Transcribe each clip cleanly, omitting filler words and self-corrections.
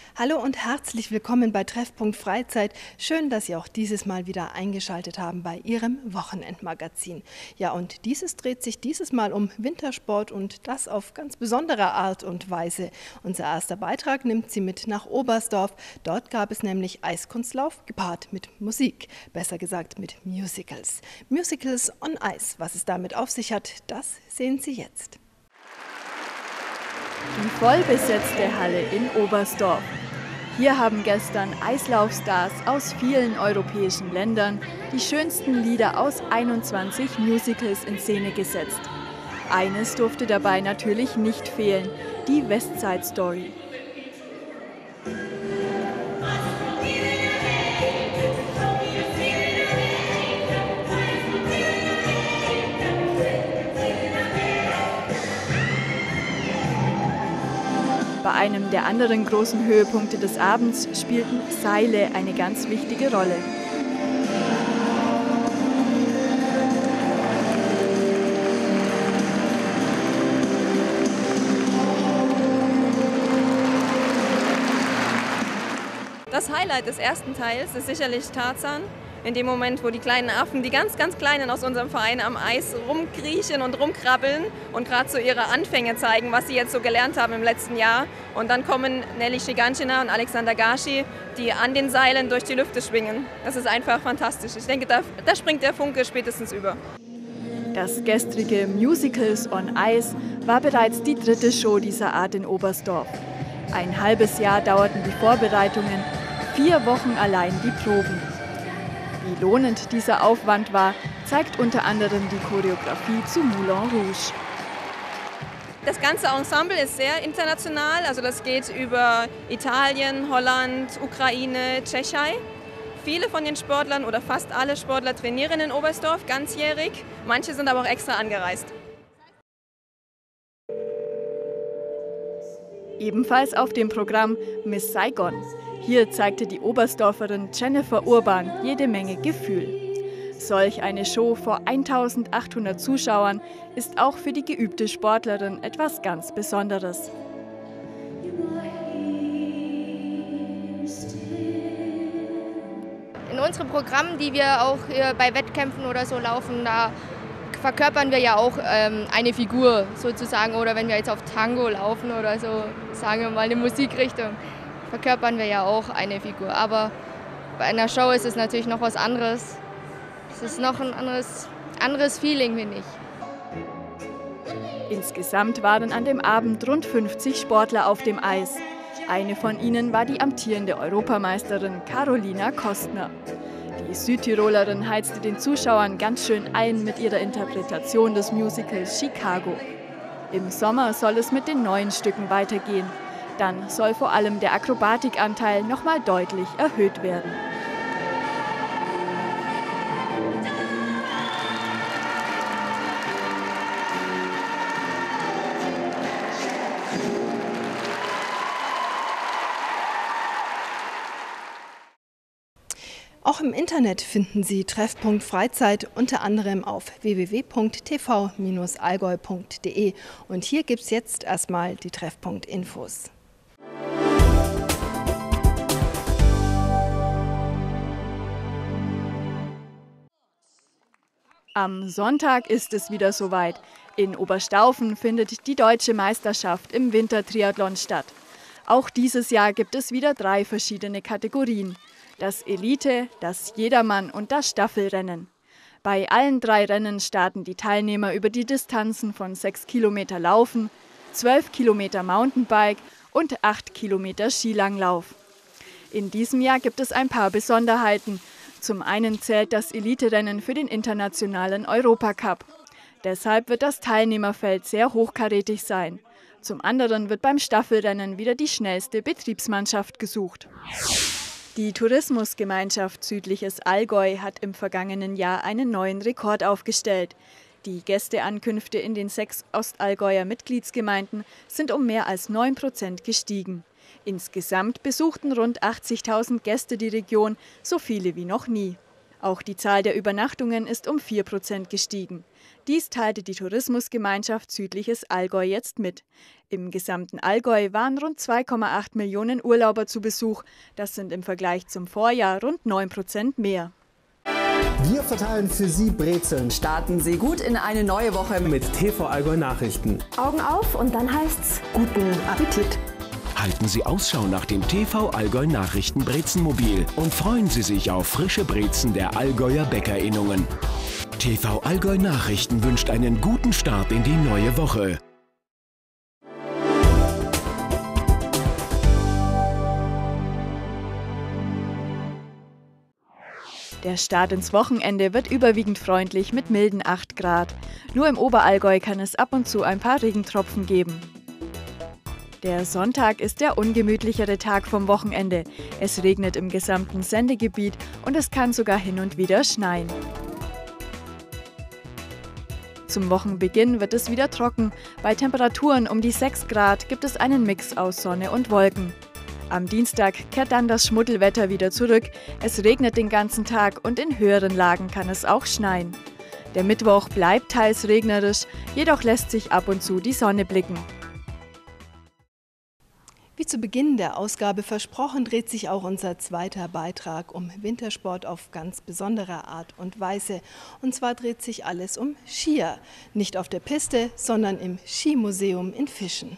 Hallo und herzlich willkommen bei Treffpunkt Freizeit. Schön, dass Sie auch dieses Mal wieder eingeschaltet haben bei Ihrem Wochenendmagazin. Ja, und dieses dreht sich dieses Mal um Wintersport und das auf ganz besondere Art und Weise. Unser erster Beitrag nimmt Sie mit nach Oberstdorf. Dort gab es nämlich Eiskunstlauf gepaart mit Musik, besser gesagt mit Musicals. Musicals on Ice. Was es damit auf sich hat, das sehen Sie jetzt. Die vollbesetzte Halle in Oberstdorf. Hier haben gestern Eislaufstars aus vielen europäischen Ländern die schönsten Lieder aus 21 Musicals in Szene gesetzt. Eines durfte dabei natürlich nicht fehlen, die West Side Story. Bei einem der anderen großen Höhepunkte des Abends spielten Seile eine ganz wichtige Rolle. Das Highlight des ersten Teils ist sicherlich Tarzan. In dem Moment, wo die kleinen Affen, die ganz Kleinen aus unserem Verein am Eis rumkriechen und rumkrabbeln und gerade so ihre Anfänge zeigen, was sie jetzt so gelernt haben im letzten Jahr. Und dann kommen Nelly Shiganshina und Alexander Gashi, die an den Seilen durch die Lüfte schwingen. Das ist einfach fantastisch. Ich denke, da springt der Funke spätestens über. Das gestrige Musicals on Ice war bereits die dritte Show dieser Art in Oberstdorf. Ein halbes Jahr dauerten die Vorbereitungen, 4 Wochen allein die Proben. Wie lohnend dieser Aufwand war, zeigt unter anderem die Choreografie zu Moulin Rouge. Das ganze Ensemble ist sehr international, also das geht über Italien, Holland, Ukraine, Tschechei. Viele von den Sportlern oder fast alle Sportler trainieren in Oberstdorf ganzjährig, manche sind aber auch extra angereist. Ebenfalls auf dem Programm Miss Saigon. Hier zeigte die Oberstdorferin Jennifer Urban jede Menge Gefühl. Solch eine Show vor 1800 Zuschauern ist auch für die geübte Sportlerin etwas ganz Besonderes. In unseren Programmen, die wir auch bei Wettkämpfen oder so laufen, da verkörpern wir ja auch eine Figur sozusagen. Oder wenn wir jetzt auf Tango laufen oder so, sagen wir mal eine Musikrichtung, verkörpern wir ja auch eine Figur. Aber bei einer Show ist es natürlich noch was anderes. Es ist noch ein anderes Feeling, finde ich. Insgesamt waren an dem Abend rund 50 Sportler auf dem Eis. Eine von ihnen war die amtierende Europameisterin Carolina Kostner. Die Südtirolerin heizte den Zuschauern ganz schön ein mit ihrer Interpretation des Musicals Chicago. Im Sommer soll es mit den neuen Stücken weitergehen. Dann soll vor allem der Akrobatikanteil nochmal deutlich erhöht werden. Auch im Internet finden Sie Treffpunkt Freizeit unter anderem auf www.tv-allgäu.de. Und hier gibt es jetzt erstmal die Treffpunkt-Infos. Am Sonntag ist es wieder soweit. In Oberstaufen findet die Deutsche Meisterschaft im Wintertriathlon statt. Auch dieses Jahr gibt es wieder 3 verschiedene Kategorien. Das Elite, das Jedermann und das Staffelrennen. Bei allen 3 Rennen starten die Teilnehmer über die Distanzen von 6 Kilometer Laufen, 12 Kilometer Mountainbike und 8 Kilometer Skilanglauf. In diesem Jahr gibt es ein paar Besonderheiten. Zum einen zählt das Elite-Rennen für den internationalen Europacup. Deshalb wird das Teilnehmerfeld sehr hochkarätig sein. Zum anderen wird beim Staffelrennen wieder die schnellste Betriebsmannschaft gesucht. Die Tourismusgemeinschaft Südliches Allgäu hat im vergangenen Jahr einen neuen Rekord aufgestellt. Die Gästeankünfte in den 6 Ostallgäuer Mitgliedsgemeinden sind um mehr als 9% gestiegen. Insgesamt besuchten rund 80.000 Gäste die Region, so viele wie noch nie. Auch die Zahl der Übernachtungen ist um 4% gestiegen. Dies teilte die Tourismusgemeinschaft Südliches Allgäu jetzt mit. Im gesamten Allgäu waren rund 2,8 Millionen Urlauber zu Besuch. Das sind im Vergleich zum Vorjahr rund 9% mehr. Wir verteilen für Sie Brezeln. Starten Sie gut in eine neue Woche Mit TV Allgäu Nachrichten. Augen auf und dann heißt's guten Appetit. Halten Sie Ausschau nach dem TV Allgäu Nachrichten Brezenmobil und freuen Sie sich auf frische Brezen der Allgäuer Bäckerinnungen. TV Allgäu Nachrichten wünscht einen guten Start in die neue Woche. Der Start ins Wochenende wird überwiegend freundlich mit milden 8 Grad. Nur im Oberallgäu kann es ab und zu ein paar Regentropfen geben. Der Sonntag ist der ungemütlichere Tag vom Wochenende. Es regnet im gesamten Sendegebiet und es kann sogar hin und wieder schneien. Zum Wochenbeginn wird es wieder trocken. Bei Temperaturen um die 6 Grad gibt es einen Mix aus Sonne und Wolken. Am Dienstag kehrt dann das Schmuddelwetter wieder zurück. Es regnet den ganzen Tag und in höheren Lagen kann es auch schneien. Der Mittwoch bleibt teils regnerisch, jedoch lässt sich ab und zu die Sonne blicken. Wie zu Beginn der Ausgabe versprochen, dreht sich auch unser zweiter Beitrag um Wintersport auf ganz besondere Art und Weise. Und zwar dreht sich alles um Skier. Nicht auf der Piste, sondern im Skimuseum in Fischen.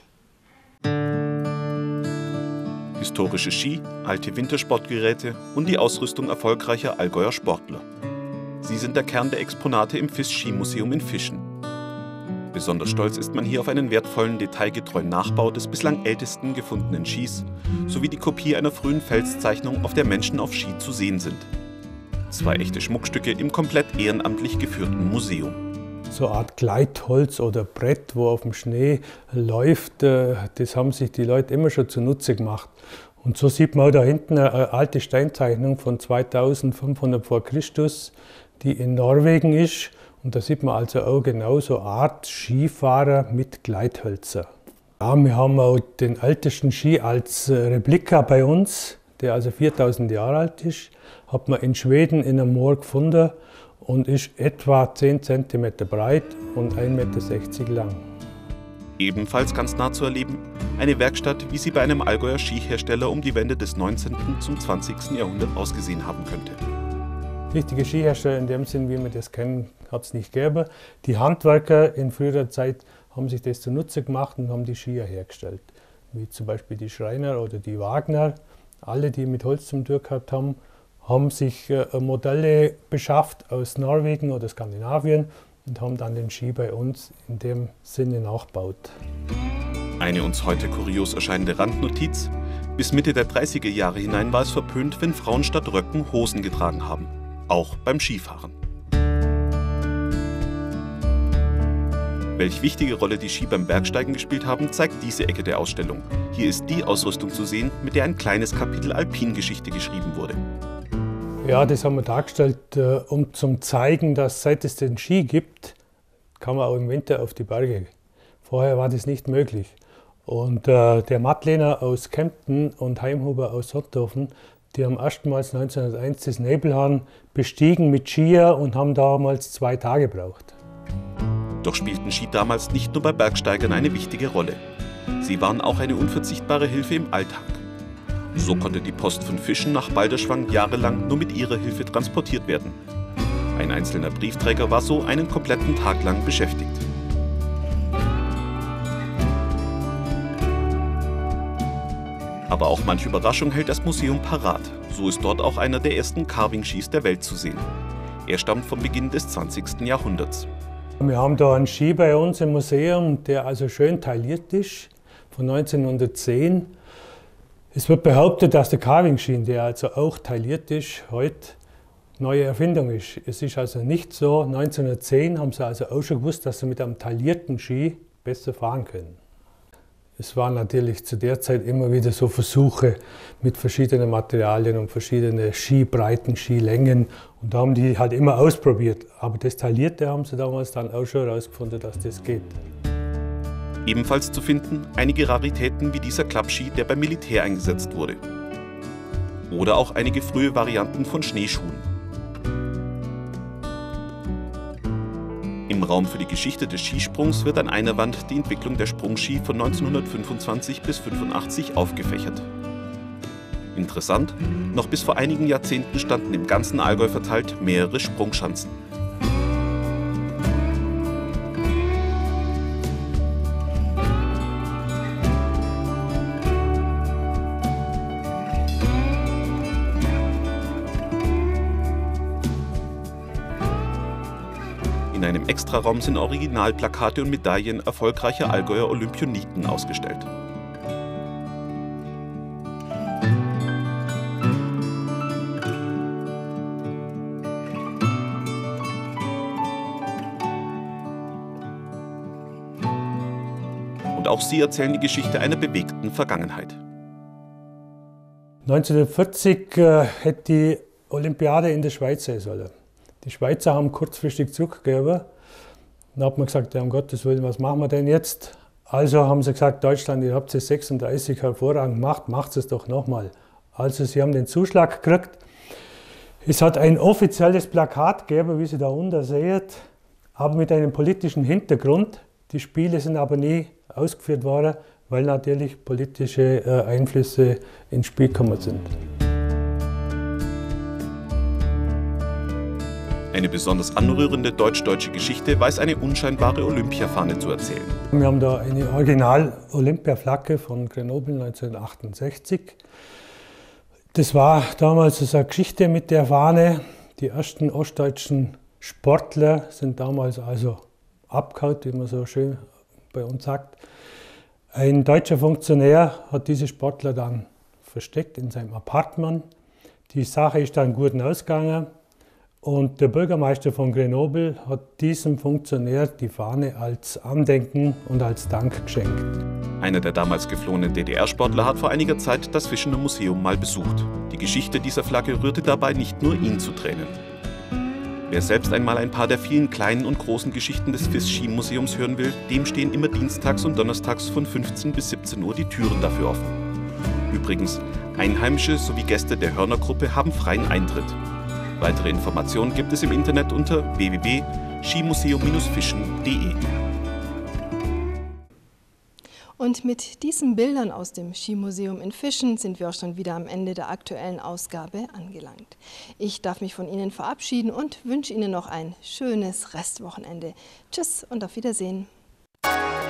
Historische Ski, alte Wintersportgeräte und die Ausrüstung erfolgreicher Allgäuer Sportler. Sie sind der Kern der Exponate im FIS-Skimuseum in Fischen. Besonders stolz ist man hier auf einen wertvollen, detailgetreuen Nachbau des bislang ältesten gefundenen Skis sowie die Kopie einer frühen Felszeichnung, auf der Menschen auf Ski zu sehen sind. 2 echte Schmuckstücke im komplett ehrenamtlich geführten Museum. So eine Art Gleitholz oder Brett, wo auf dem Schnee läuft, das haben sich die Leute immer schon zunutze gemacht. Und so sieht man auch da hinten eine alte Steinzeichnung von 2500 vor Christus, die in Norwegen ist. Und da sieht man also auch genau so eine Art Skifahrer mit Gleithölzer. Ja, wir haben auch den ältesten Ski als Replika bei uns, der also 4000 Jahre alt ist. Hat man in Schweden in einem Moor gefunden und ist etwa 10 cm breit und 1,60 Meter lang. Ebenfalls ganz nah zu erleben, eine Werkstatt, wie sie bei einem Allgäuer Skihersteller um die Wende des 19. zum 20. Jahrhundert ausgesehen haben könnte. Richtige Skihersteller in dem Sinn, wie wir das kennen, hat es nicht gegeben. Die Handwerker in früherer Zeit haben sich das zunutze gemacht und haben die Skier hergestellt. Wie zum Beispiel die Schreiner oder die Wagner. Alle, die mit Holz zum tun gehabt haben, haben sich Modelle beschafft aus Norwegen oder Skandinavien und haben dann den Ski bei uns in dem Sinne nachgebaut. Eine uns heute kurios erscheinende Randnotiz: Bis Mitte der 30er Jahre hinein war es verpönt, wenn Frauen statt Röcken Hosen getragen haben. Auch beim Skifahren. Welch wichtige Rolle die Ski beim Bergsteigen gespielt haben, zeigt diese Ecke der Ausstellung. Hier ist die Ausrüstung zu sehen, mit der ein kleines Kapitel Alpingeschichte geschrieben wurde. Ja, das haben wir dargestellt, um zu zeigen, dass seit es den Ski gibt, kann man auch im Winter auf die Berge. Vorher war das nicht möglich. Und der Mattlehner aus Kempten und Heimhuber aus Sonthofen, die haben erstmals 1901 das Nebelhorn bestiegen mit Skier und haben damals 2 Tage gebraucht. Doch spielten Ski damals nicht nur bei Bergsteigern eine wichtige Rolle. Sie waren auch eine unverzichtbare Hilfe im Alltag. So konnte die Post von Fischen nach Balderschwang jahrelang nur mit ihrer Hilfe transportiert werden. Ein einzelner Briefträger war so einen kompletten Tag lang beschäftigt. Aber auch manche Überraschung hält das Museum parat. So ist dort auch einer der ersten Carving-Skis der Welt zu sehen. Er stammt vom Beginn des 20. Jahrhunderts. Wir haben da einen Ski bei uns im Museum, der also schön tailliert ist, von 1910. Es wird behauptet, dass der Carving-Ski, der also auch tailliert ist, heute neue Erfindung ist. Es ist also nicht so, 1910 haben sie also auch schon gewusst, dass sie mit einem taillierten Ski besser fahren können. Es waren natürlich zu der Zeit immer wieder so Versuche mit verschiedenen Materialien und verschiedenen Skibreiten, Skilängen. Und da haben die halt immer ausprobiert. Aber das Taillierte haben sie damals dann auch schon herausgefunden, dass das geht. Ebenfalls zu finden einige Raritäten wie dieser Klappski, der beim Militär eingesetzt wurde. Oder auch einige frühe Varianten von Schneeschuhen. Im Raum für die Geschichte des Skisprungs wird an einer Wand die Entwicklung der Sprungski von 1925 bis 1985 aufgefächert. Interessant, noch bis vor einigen Jahrzehnten standen im ganzen Allgäu verteilt mehrere Sprungschanzen. In einem Extraraum sind Originalplakate und Medaillen erfolgreicher Allgäuer Olympioniken ausgestellt. Und auch sie erzählen die Geschichte einer bewegten Vergangenheit. 1940 hätte die Olympiade in der Schweiz sein sollen. Die Schweizer haben kurzfristig zurückgegeben. Dann hat man gesagt, ja, um Gottes Willen, was machen wir denn jetzt? Also haben sie gesagt, Deutschland, ihr habt es 36 hervorragend gemacht, macht es doch nochmal. Also sie haben den Zuschlag gekriegt. Es hat ein offizielles Plakat gegeben, wie Sie da unten sehen, aber mit einem politischen Hintergrund. Die Spiele sind aber nie ausgeführt worden, weil natürlich politische Einflüsse ins Spiel gekommen sind. Eine besonders anrührende deutsch-deutsche Geschichte weiß eine unscheinbare Olympiafahne zu erzählen. Wir haben da eine Original-Olympiaflagge von Grenoble 1968. Das war damals so eine Geschichte mit der Fahne. Die ersten ostdeutschen Sportler sind damals also abgehauen, wie man so schön bei uns sagt. Ein deutscher Funktionär hat diese Sportler dann versteckt in seinem Appartement. Die Sache ist dann gut ausgegangen. Und der Bürgermeister von Grenoble hat diesem Funktionär die Fahne als Andenken und als Dank geschenkt. Einer der damals geflohenen DDR-Sportler hat vor einiger Zeit das Fischener Museum mal besucht. Die Geschichte dieser Flagge rührte dabei nicht nur ihn zu Tränen. Wer selbst einmal ein paar der vielen kleinen und großen Geschichten des FIS-Skimuseums hören will, dem stehen immer dienstags und donnerstags von 15 bis 17 Uhr die Türen dafür offen. Übrigens, Einheimische sowie Gäste der Hörner-Gruppe haben freien Eintritt. Weitere Informationen gibt es im Internet unter www.skimuseum-fischen.de. Und mit diesen Bildern aus dem Skimuseum in Fischen sind wir auch schon wieder am Ende der aktuellen Ausgabe angelangt. Ich darf mich von Ihnen verabschieden und wünsche Ihnen noch ein schönes Restwochenende. Tschüss und auf Wiedersehen.